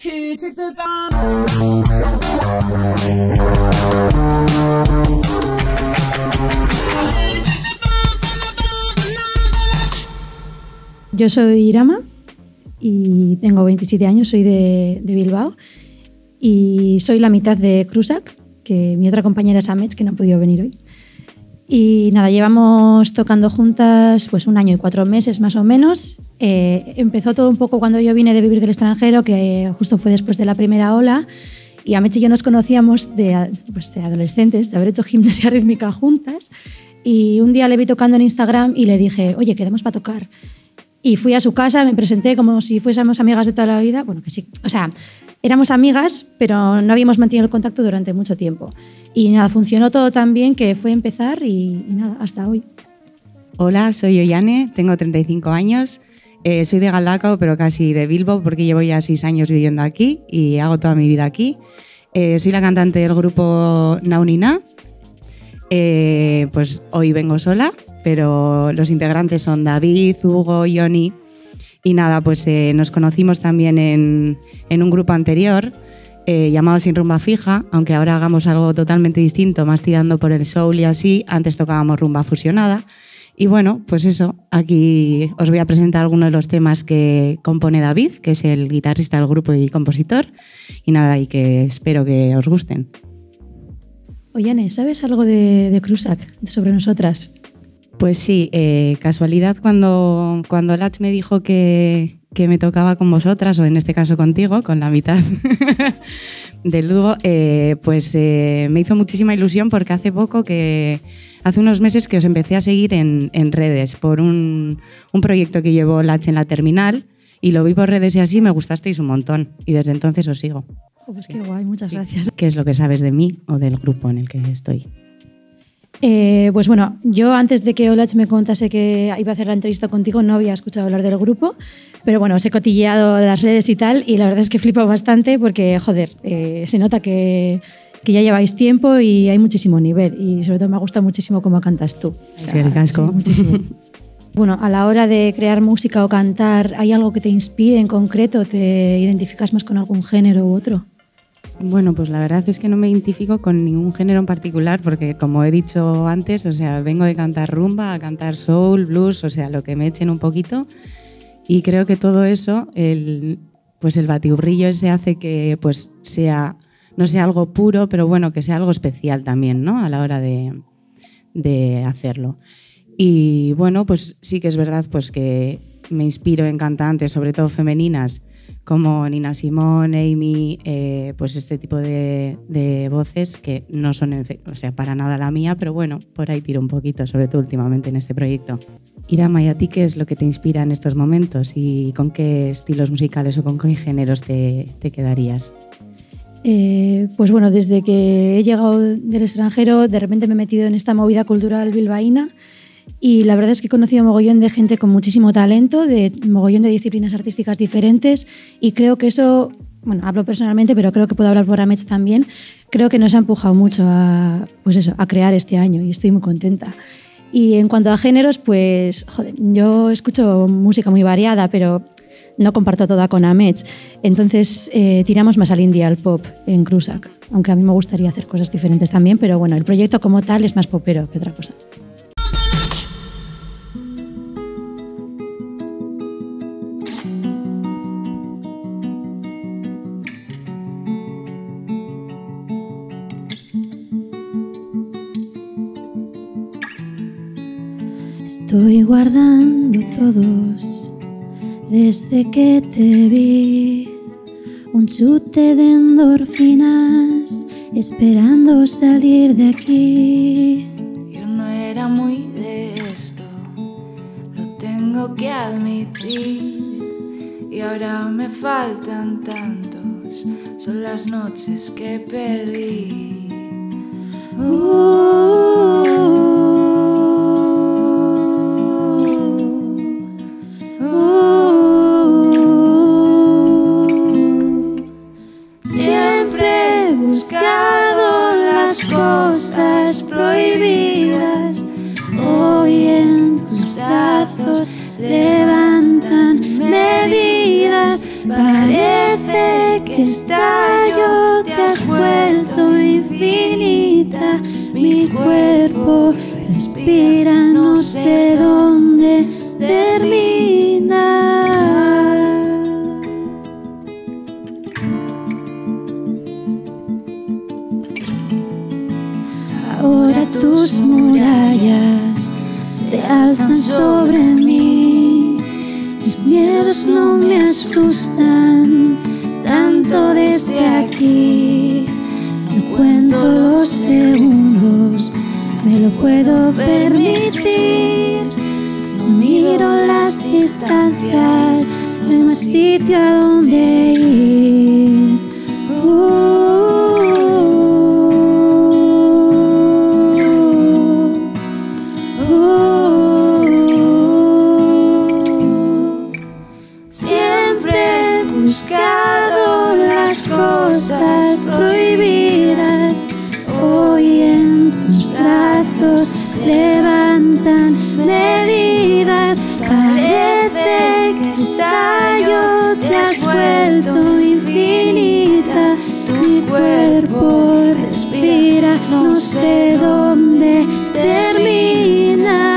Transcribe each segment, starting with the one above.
Who took the bomb? Yo soy Irama y tengo 27 años, soy de Bilbao y soy la mitad de Krusak, que mi otra compañera es Amets, que no ha podido venir hoy. Y nada, llevamos tocando juntas pues 1 año y 4 meses más o menos. Empezó todo un poco cuando yo vine de vivir del extranjero, que justo fue después de la primera ola, y Amets y yo nos conocíamos de adolescentes, de haber hecho gimnasia rítmica juntas, y un día le vi tocando en Instagram y le dije, oye, quedemos para tocar. Y fui a su casa, me presenté como si fuésemos amigas de toda la vida. Bueno, que sí, o sea, éramos amigas, pero no habíamos mantenido el contacto durante mucho tiempo. Y nada, funcionó todo tan bien que fue empezar y nada, hasta hoy. Hola, soy Ollane, tengo 35 años, soy de Galdakao, pero casi de Bilbao, porque llevo ya 6 años viviendo aquí y hago toda mi vida aquí. Soy la cantante del grupo Naunina. Pues hoy vengo sola, pero los integrantes son David, Hugo, Johnny. Y nada, pues nos conocimos también en un grupo anterior llamado Sin Rumba Fija, aunque ahora hagamos algo totalmente distinto, más tirando por el soul y así. Antes tocábamos rumba fusionada. Y bueno, pues eso, aquí os voy a presentar algunos de los temas que compone David, que es el guitarrista del grupo y compositor. Y nada, y que espero que os gusten. Ollane, ¿sabes algo de Krusak, sobre nosotras? Pues sí, casualidad cuando Lach me dijo que me tocaba con vosotras, o en este caso contigo, con la mitad del dúo, pues me hizo muchísima ilusión porque hace unos meses que os empecé a seguir en redes por un proyecto que llevó Lach en la terminal, y lo vi por redes y así me gustasteis un montón, y desde entonces os sigo. Pues qué guay, muchas gracias. ¿Qué es lo que sabes de mí o del grupo en el que estoy? Pues bueno, yo antes de que Olach me contase que iba a hacer la entrevista contigo no había escuchado hablar del grupo, pero bueno, os he cotilleado las redes y tal, y la verdad es que flipo bastante porque, joder, se nota que ya lleváis tiempo y hay muchísimo nivel, y sobre todo me gusta muchísimo cómo cantas tú. Sí, el casco. Sí, muchísimo. Bueno, a la hora de crear música o cantar, ¿hay algo que te inspire en concreto? ¿Te identificas más con algún género u otro? Bueno, pues la verdad es que no me identifico con ningún género en particular porque, como he dicho antes, o sea, vengo de cantar rumba a cantar soul, blues, o sea, lo que me echen un poquito, y creo que todo eso, el batiburrillo ese hace que pues no sea algo puro, pero bueno, que sea algo especial también, ¿no? A la hora de hacerlo. Y bueno, pues sí que es verdad pues que me inspiro en cantantes, sobre todo femeninas, como Nina Simone, Amy, pues este tipo de voces que no son, o sea, para nada la mía, pero bueno, por ahí tiro un poquito, sobre todo últimamente en este proyecto. Irama, ¿y a ti qué es lo que te inspira en estos momentos y con qué estilos musicales o con qué géneros te quedarías? Pues bueno, desde que he llegado del extranjero, de repente me he metido en esta movida cultural bilbaína. Y la verdad es que he conocido mogollón de gente con muchísimo talento, de mogollón de disciplinas artísticas diferentes, y creo que eso, bueno, hablo personalmente, pero creo que puedo hablar por Amets también, creo que nos ha empujado mucho a crear este año, y estoy muy contenta. Y en cuanto a géneros, pues joder, yo escucho música muy variada, pero no comparto toda con Amets, entonces tiramos más al indie, al pop en Krusak, aunque a mí me gustaría hacer cosas diferentes también, pero bueno, el proyecto como tal es más popero que otra cosa. Estoy guardando todos desde que te vi, un chute de endorfinas esperando salir de aquí. Yo no era muy de esto, lo tengo que admitir, y ahora me faltan tantos, son las noches que perdí. Siempre he buscado las cosas prohibidas, hoy en tus brazos levantan medidas, parece que que estallo te has vuelto infinita. Mi cuerpo respira, no sé dónde termina. Ahora tus murallas se alzan sobre mí. Mis miedos no me asustan tanto desde aquí. No cuento los segundos, me lo puedo permitir. No miro las distancias, no hay más sitio a donde ir. Siempre he buscado las cosas prohibidas. Hoy en tus brazos levantan medidas. Parece que estallo, te has vuelto infinita. Tu cuerpo respira, no sé dónde termina.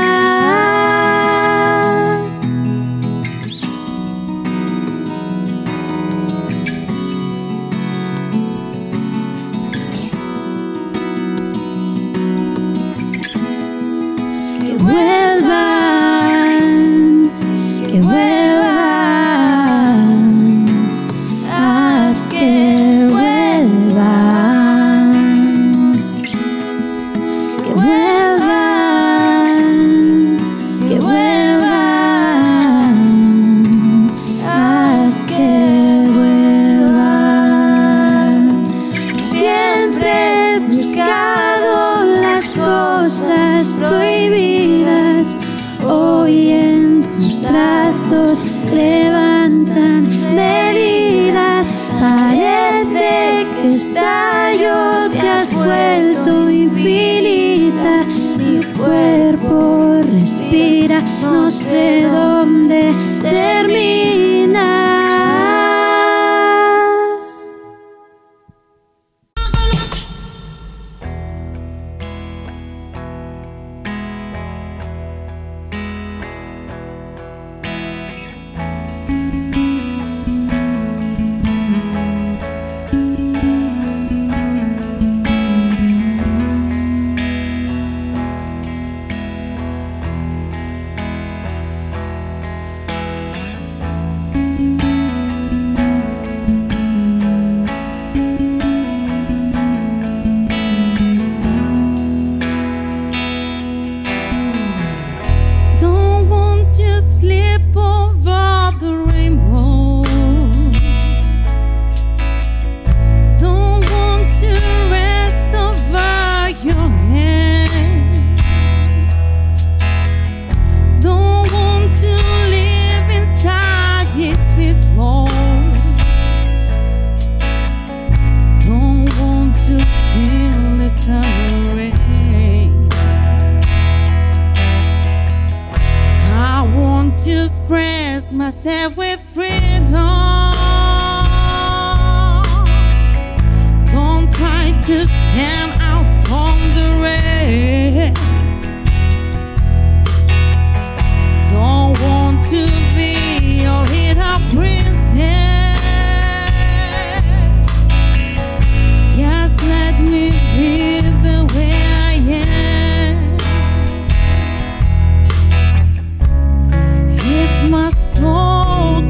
Que vuelvan, haz que vuelvan, que vuelvan, que vuelvan, haz que vuelvan. Siempre he buscado las cosas prohibidas. Hoy en tus brazos levantan medidas. Parece que estallo, te has vuelto infinita. Mi cuerpo respira, no sé dónde termina. Myself with freedom. Don't try to stand out from the rest. Don't want to be your little princess. Just let me be the way I am. If my soul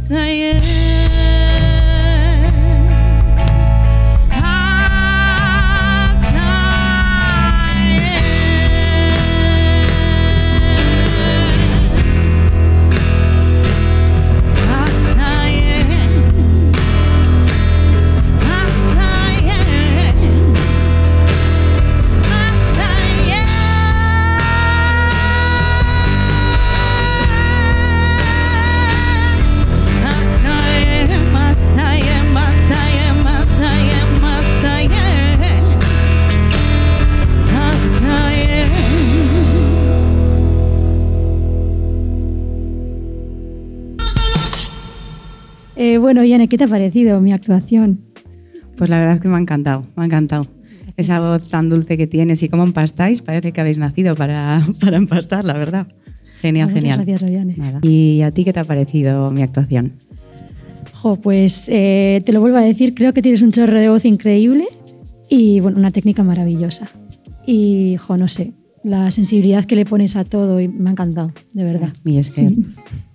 Bueno, Iane, ¿qué te ha parecido mi actuación? Pues la verdad es que me ha encantado, me ha encantado. Esa voz tan dulce que tienes y cómo empastáis, parece que habéis nacido para empastar, la verdad. Genial, Muchas genial. Gracias, Iane. Nada. ¿Y a ti qué te ha parecido mi actuación? Pues te lo vuelvo a decir, creo que tienes un chorro de voz increíble y bueno, una técnica maravillosa. Y, no sé, la sensibilidad que le pones a todo y me ha encantado, de verdad. Y es que... Sí.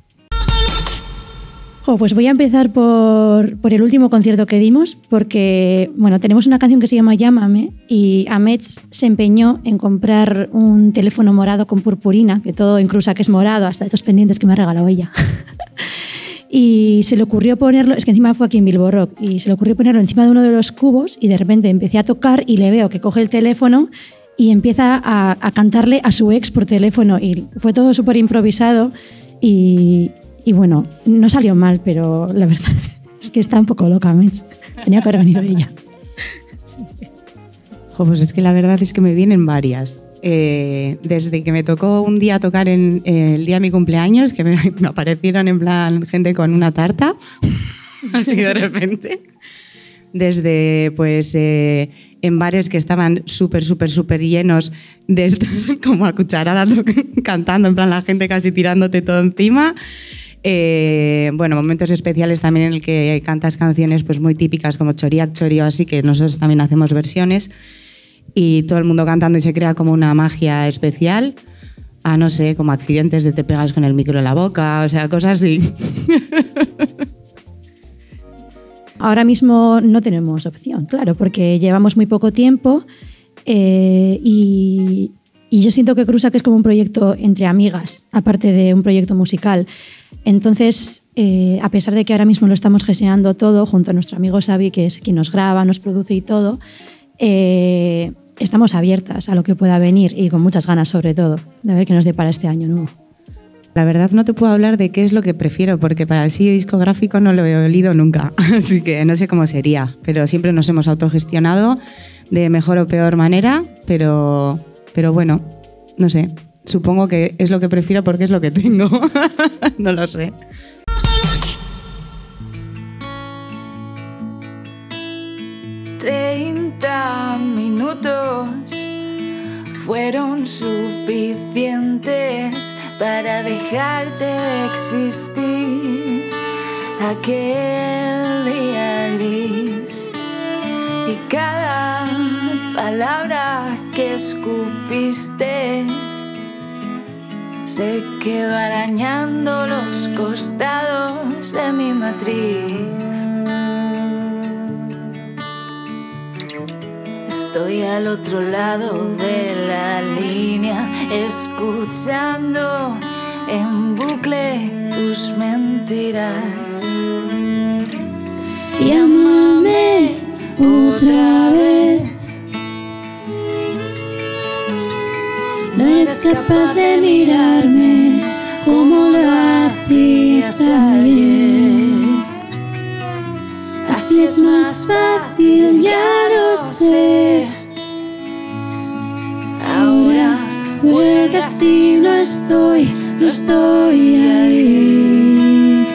Pues voy a empezar por el último concierto que dimos, porque bueno, tenemos una canción que se llama Llámame y Amets se empeñó en comprar un teléfono morado con purpurina, que todo en Crusac es morado, hasta estos pendientes que me ha regalado ella. Y se le ocurrió ponerlo, es que encima fue aquí en Bilbo Rock, y se le ocurrió ponerlo encima de uno de los cubos y de repente empecé a tocar y le veo que coge el teléfono y empieza a cantarle a su ex por teléfono y fue todo súper improvisado y bueno, no salió mal, pero la verdad es que está un poco loca, Mets. Tenía que haber venido ella. Pues es que la verdad es que me vienen varias. Desde que me tocó un día tocar en el día de mi cumpleaños, que me aparecieron en plan gente con una tarta, así de repente. Desde pues en bares que estaban súper llenos de esto, como a cucharadas cantando, en plan la gente casi tirándote todo encima. Bueno, momentos especiales también en el que cantas canciones pues muy típicas como Choriak Chorio, así que nosotros también hacemos versiones y todo el mundo cantando y se crea como una magia especial. No sé, como accidentes de te pegas con el micro en la boca, o sea, cosas así. Ahora mismo no tenemos opción, claro, porque llevamos muy poco tiempo y yo siento que Crusac es como un proyecto entre amigas, aparte de un proyecto musical. Entonces, a pesar de que ahora mismo lo estamos gestionando todo junto a nuestro amigo Xavi, que es quien nos graba, nos produce y todo, estamos abiertas a lo que pueda venir y con muchas ganas sobre todo de ver qué nos depara este año nuevo. La verdad no te puedo hablar de qué es lo que prefiero, porque para el sello discográfico no lo he olido nunca, así que no sé cómo sería, pero siempre nos hemos autogestionado de mejor o peor manera, pero bueno, no sé, supongo que es lo que prefiero porque es lo que tengo, no lo sé. Minutos fueron suficientes para dejarte de existir aquel día gris y cada palabra que escupiste se quedó arañando los costados de mi matriz. Estoy al otro lado de la línea, escuchando en bucle tus mentiras. Llámame otra vez. No eres capaz de mirarme como lo hacías ayer. Así es más fácil, ya lo sé. Ahora vueltas y no estoy ahí.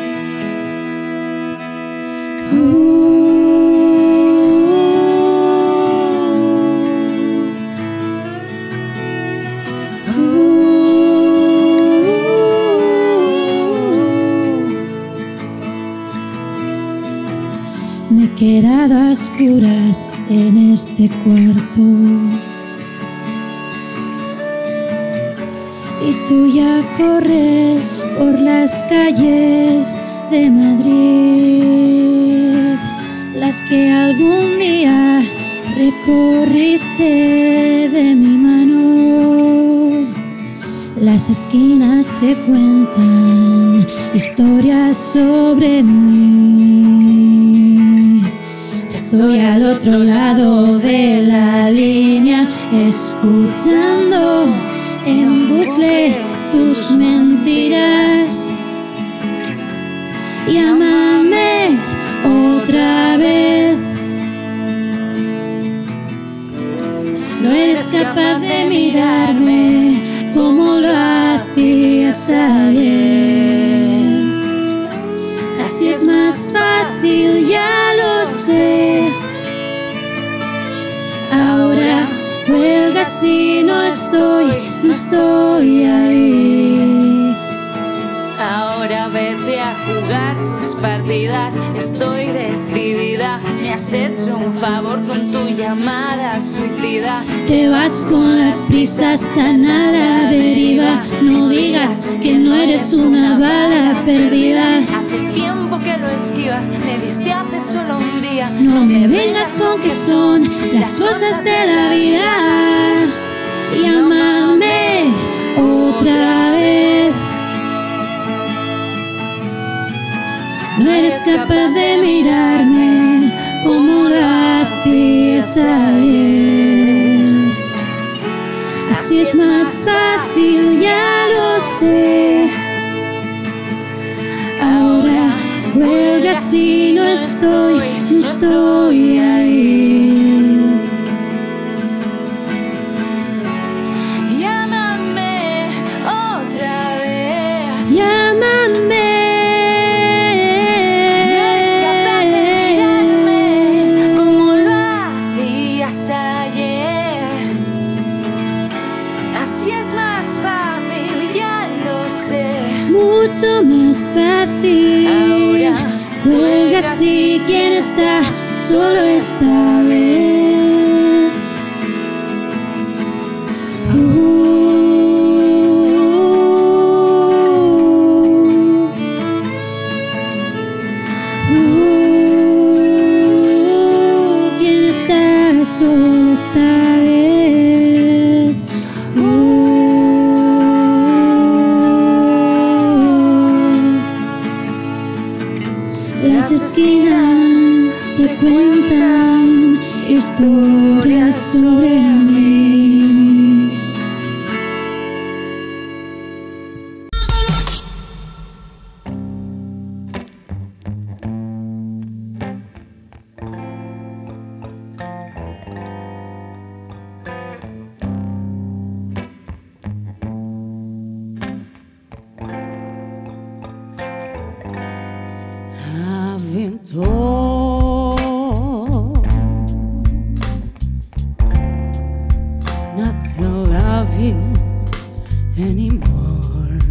Me he quedado a oscuras en este cuarto y tú ya corres por las calles de Madrid, las que algún día recorriste de mi mano. Las esquinas te cuentan historias sobre mí. Estoy al otro lado de la línea, escuchando en bucle tus mentiras. Llámame otra vez. No eres capaz de mirarme como lo hacías ayer. Así es más fácil, ya lo sé. Ahora cuelgas y no estoy ahí. Ahora vete a jugar tus partidas, estoy decidida. Me has hecho un favor con tu llamada suicida. Te vas con las prisas tan a la deriva. No digas que no eres una bala perdida. Hace tiempo que lo esquivas, me viste hace solo un día. No me vengas con que son las cosas de la vida. Llámame otra vez. No eres capaz de mirarme como lo hacías ayer. Así es más fácil, ya lo sé. Ahora cuelgas y no estoy ahí. Llámame otra vez. Llámame. Mucho más fácil. Ahora cuelgas y quién está solo esta vez. ¿Quién está solo esta vez? Las esquinas te cuentan historias sobre mí. I've been told not to love you anymore.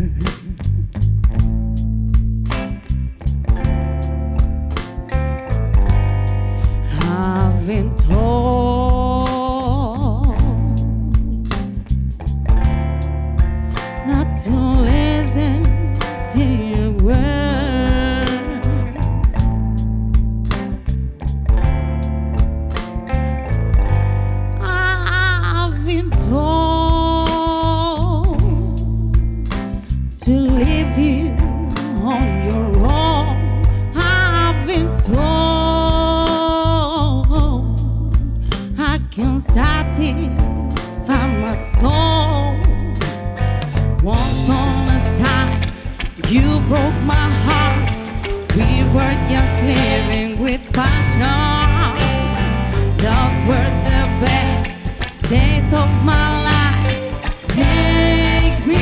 I've been told not to listen to your words. To leave you on your own. I've been told I can satisfy my soul. Once upon a time, you broke my heart. We were just living with passion. Those were the best days of my life. Take me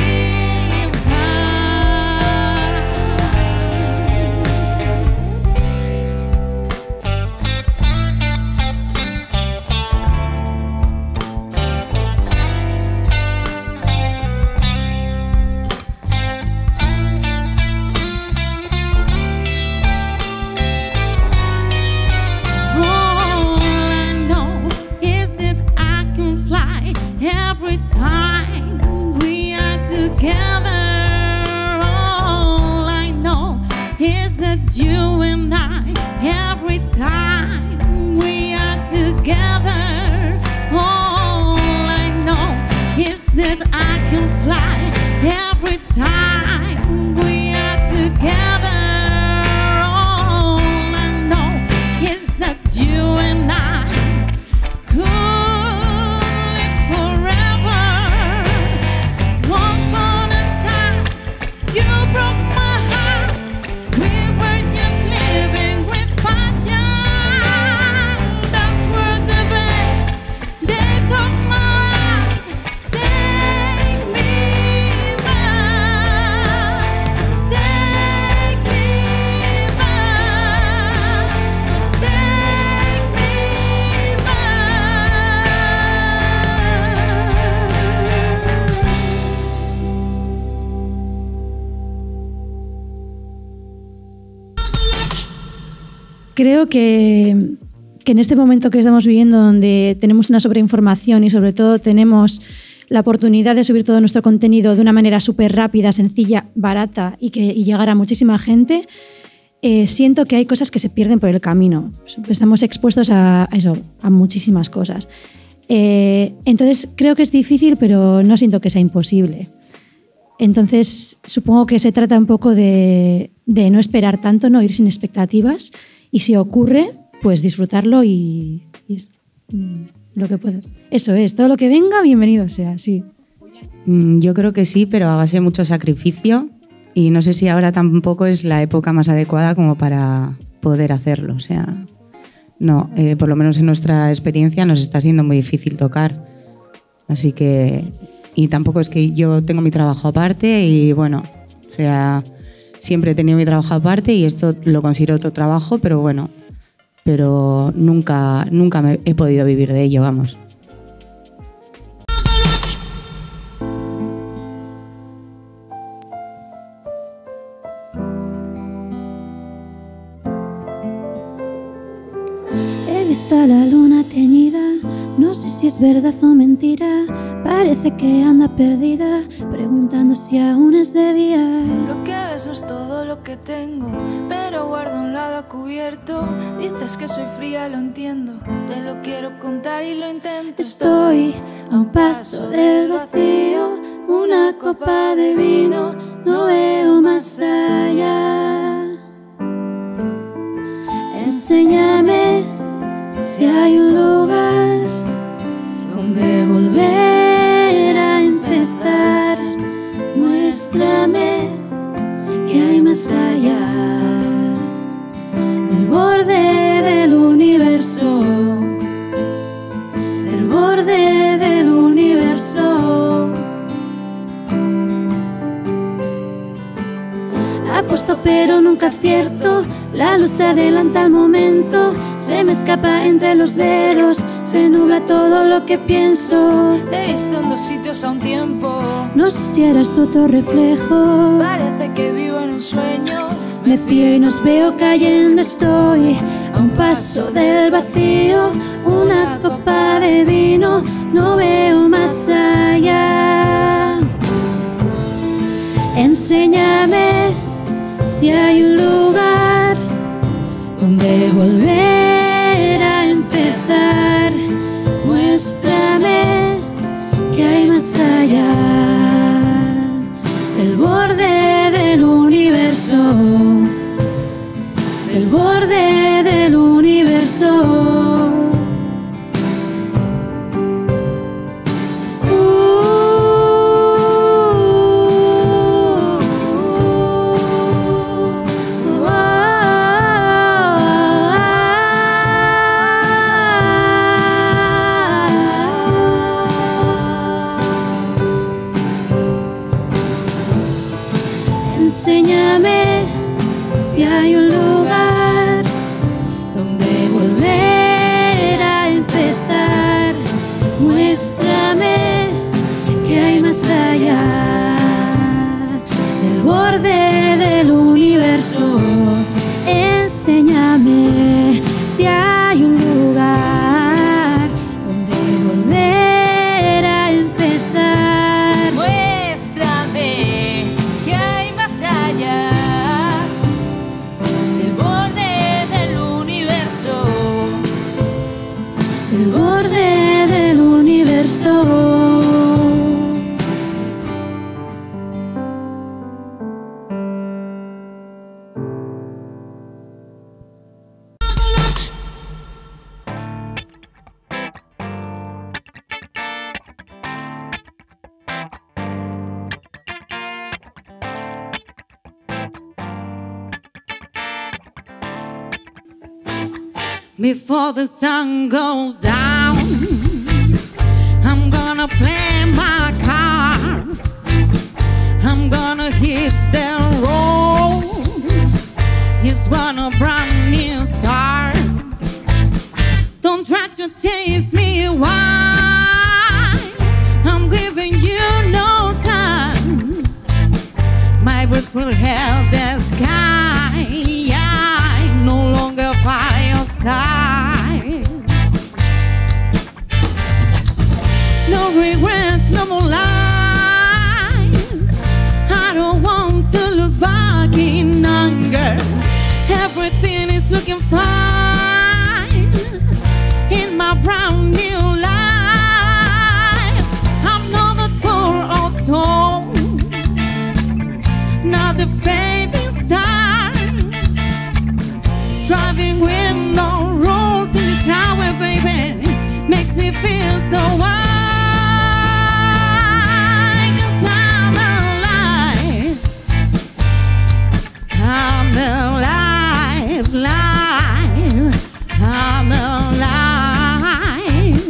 every creo que en este momento que estamos viviendo, donde tenemos una sobreinformación y sobre todo tenemos la oportunidad de subir todo nuestro contenido de una manera súper rápida, sencilla, barata y llegar a muchísima gente, siento que hay cosas que se pierden por el camino. Estamos expuestos a eso, a muchísimas cosas. Entonces creo que es difícil, pero no siento que sea imposible. Entonces supongo que se trata un poco de no esperar tanto, no ir sin expectativas, y si ocurre, pues disfrutarlo y lo que pueda. Eso es, todo lo que venga, bienvenido sea, sí. Yo creo que sí, pero a base de mucho sacrificio, y no sé si ahora tampoco es la época más adecuada como para poder hacerlo. O sea, no, por lo menos en nuestra experiencia nos está siendo muy difícil tocar. Así que, y tampoco es que yo tengo mi trabajo aparte y bueno, o sea, siempre he tenido mi trabajo aparte y esto lo considero otro trabajo, pero bueno, pero nunca he podido vivir de ello, vamos. He visto la luna teñida, no sé si es verdad o mentira, parece que anda perdida, preguntando si aún es de día. Lo que ves no es todo lo que tengo, pero guardo un lado a cubierto. Dices que soy fría, lo entiendo, te lo quiero contar y lo intento. Estoy a un paso del vacío, una copa de vino, no veo más allá. Enséñame si hay un lugar donde volver a empezar. Muéstrame que hay más allá del borde del universo, del borde del universo. Apuesto pero nunca acierto, la luz se adelanta al momento, se me escapa entre los dedos, se nubla todo lo que pienso. Te he visto en dos sitios a un tiempo, no sé si eras tu otro reflejo, parece que vivo en un sueño. Me fío y nos veo cayendo, estoy a un paso del vacío, una copa de vino, no veo más allá. Enséñame si hay un lugar donde volver a empezar. Muéstrame que hay más allá del borde del universo, del borde del universo. Enséñame si hay un lugar donde volver a empezar. Muéstrame que hay más allá del borde del universo. Enséñame si hay un lugar donde volver a empezar. Muéstrame que hay más allá del borde del universo, del borde del universo. Before the sun goes down, I'm gonna play my cards. I'm gonna hit the road. Just want a brand new start. Don't try to chase me, why? I'm giving you no chance. My boots will have the sky. I no longer fight. find in my brand new life. I'm not a poor old soul, not a fading star, driving with no rules in this highway, baby, makes me feel so wild. I'm alive, live, I'm alive.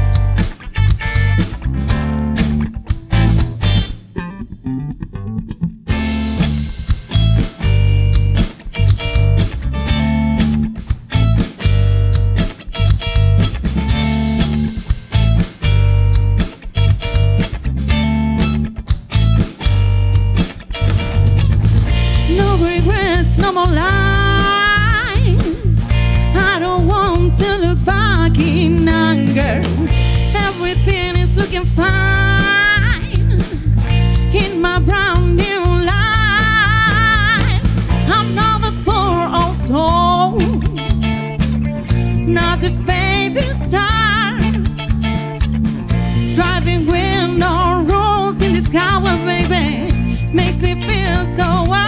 No regrets, no more lies. I don't want to look back in anger. Everything is looking fine in my brand new life. I'm not a poor old soul, not a fading star, driving with no rules in this highway, baby, makes me feel so wild.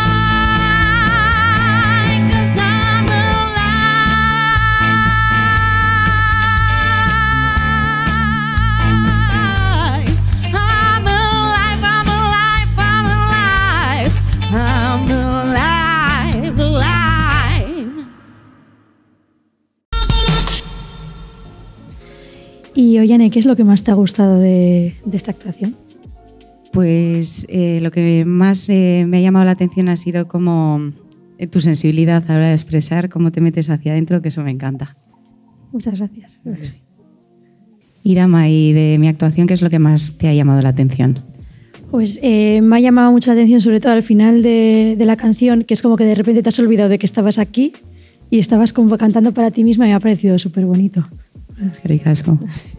Y Ollane, ¿qué es lo que más te ha gustado de esta actuación? Pues lo que más me ha llamado la atención ha sido como tu sensibilidad a la hora de expresar, cómo te metes hacia adentro, que eso me encanta. Muchas gracias. Irama, y de mi actuación, ¿qué es lo que más te ha llamado la atención? Pues me ha llamado mucho la atención, sobre todo al final de la canción, que es como que de repente te has olvidado de que estabas aquí y estabas como cantando para ti misma y me ha parecido súper bonito. Es que ricasco.